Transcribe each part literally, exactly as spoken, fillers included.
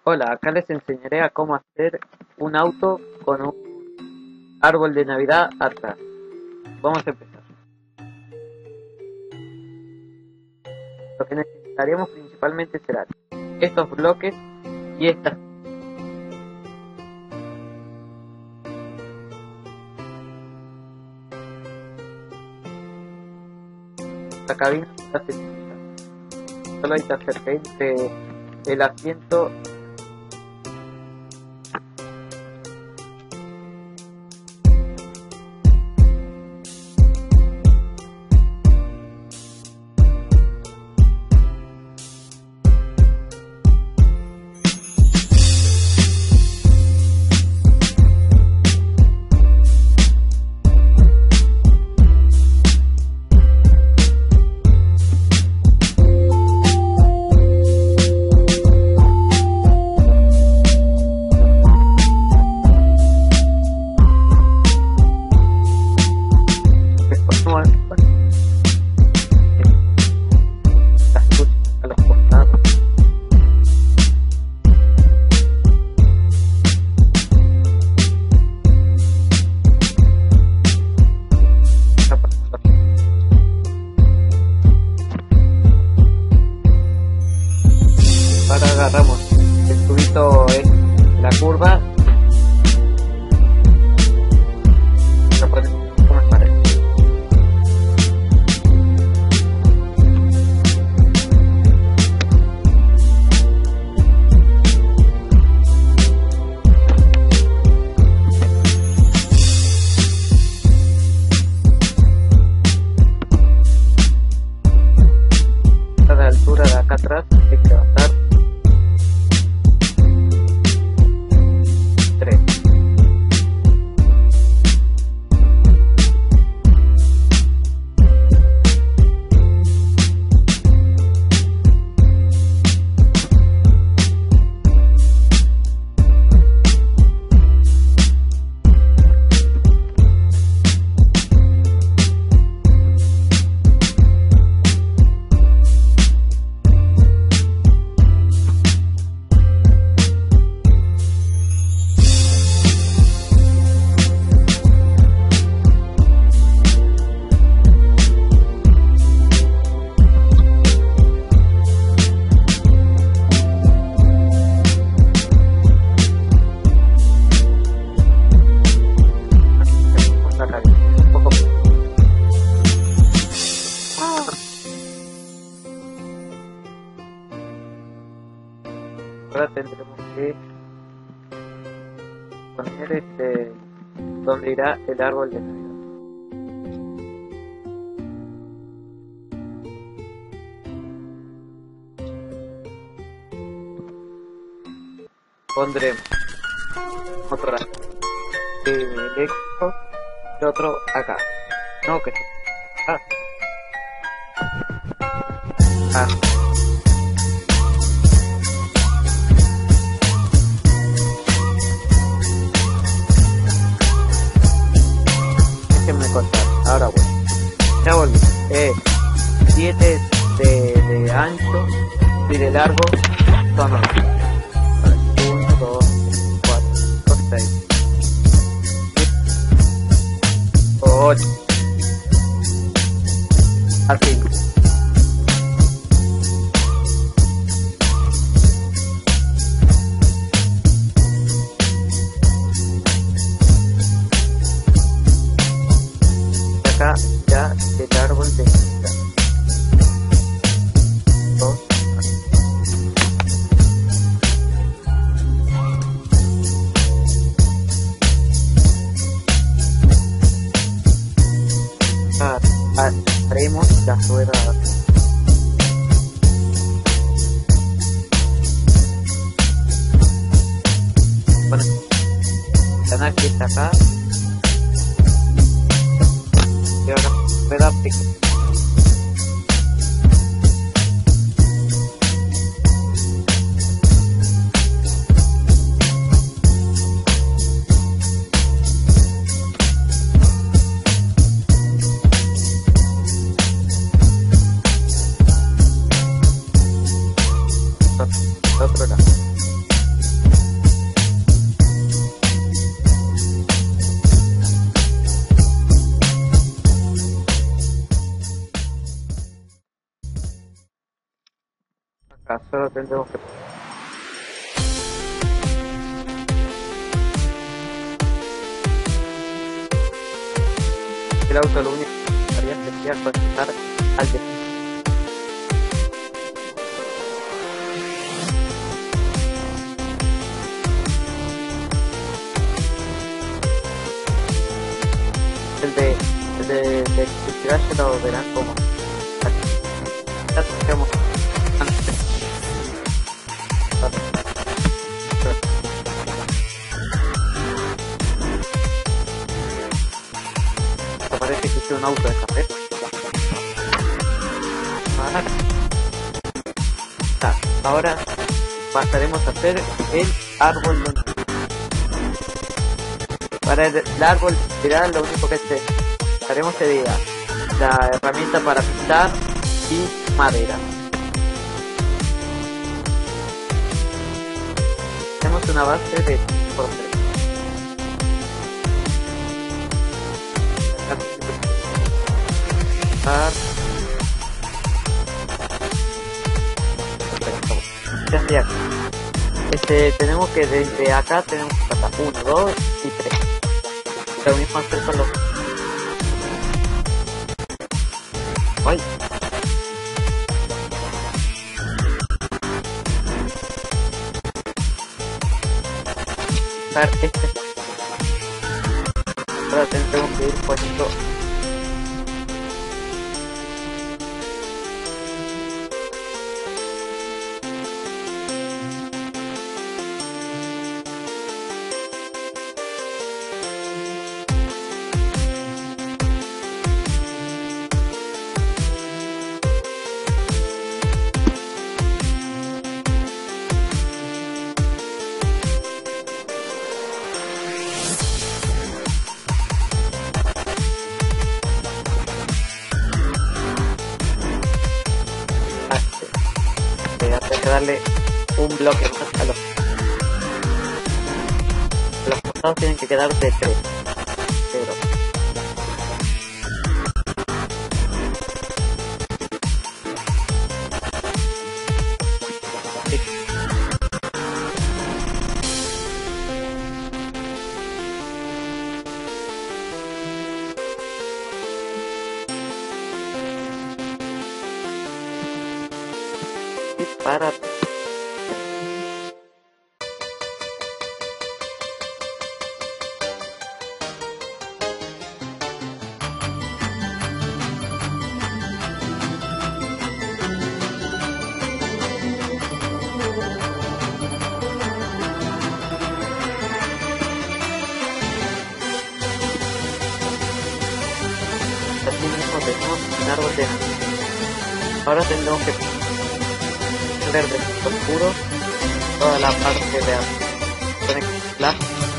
Hola, acá les enseñaré a cómo hacer un auto con un árbol de Navidad atrás. Vamos a empezar. Lo que necesitaremos principalmente serán estos bloques y estas. La cabina está sencilla. Solo hay que hacer que entre el asiento agarramos el tubito en la curva lo ponemos como es para a la altura de acá atrás hay que levantar ahora tendremos que poner este donde irá el árbol de Navidad. Pondremos otro eléctrico y otro acá. No, que ah. Ah. Déjenme contar, ahora voy. Ya volví. Eh, siete de, de ancho y de largo son ocho. uno, dos, cuatro, cinco, seis, ocho. Así. Acá ya el árbol de Navidad. Dos. Ah, ah, haremos las ruedas. Bueno, el canal que está acá. Y ahora rueda pequeña. otro lado. Solo tendremos que... El auto lo único que haría sería conectar al destino. El de, el de, de electricidad se lo verán como ya tenemos antes. Parece que es un auto de café. Ahora pasaremos a hacer el árbol de... Para el, el árbol literal lo único que haremos sería la herramienta para pintar y madera. Tenemos una base de por tres. Ya estoy aquí. Este, tenemos que desde acá tenemos hasta uno, dos y tres. Lo mismo hacer con los... ¡Ay! A ver, este... Ahora tenemos que ir poniendo... darle un bloque más a los los costados. Tienen que quedar de tres, pero sí. Para así mismo tenemos un árbol de... Ahora tendremos que verde oscuro toda la parte de conectar.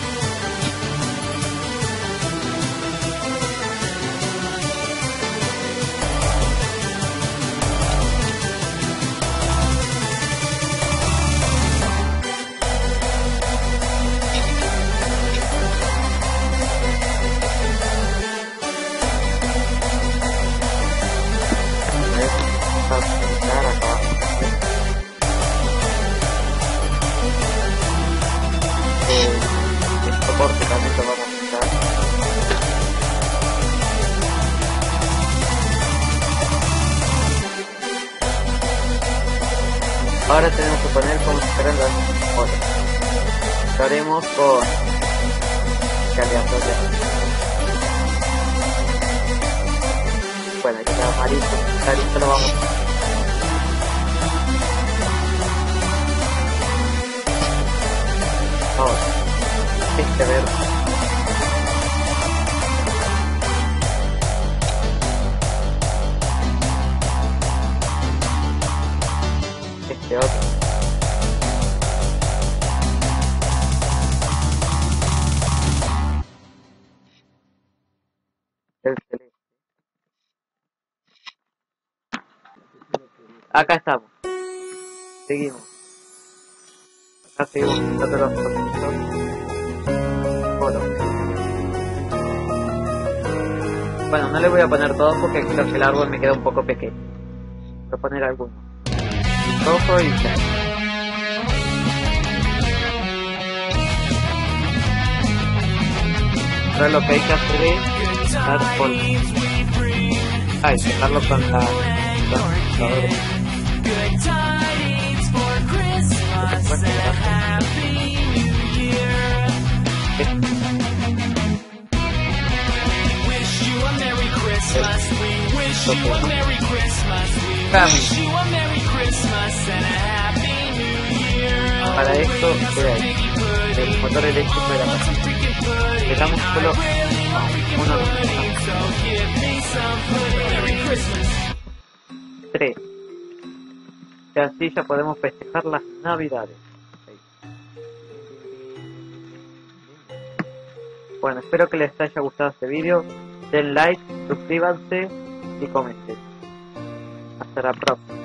Soporte también lo vamos a quitar. Ahora tenemos que poner como si fueran las otras. Lo haremos con aleatoria. Bueno, ya está amarillo, clarito lo vamos a hacer. Ahora este verde. Este otro. El celeste. Acá estamos. Seguimos. Acá seguimos quitando los productos. Bueno, no le voy a poner todos porque creo que el árbol me queda un poco pequeño. Voy a poner algunos. rojo y ya. Ahora lo que hay que hacer es dar por... Ah, y cerrarlo con la... con la... Para esto, queda ahí. El motor eléctrico de la máquina. Le damos solo uno, tres. Y así ya podemos festejar las navidades. Bueno, espero que les haya gustado este vídeo. Den like, suscríbanse y comenten. Hasta la próxima.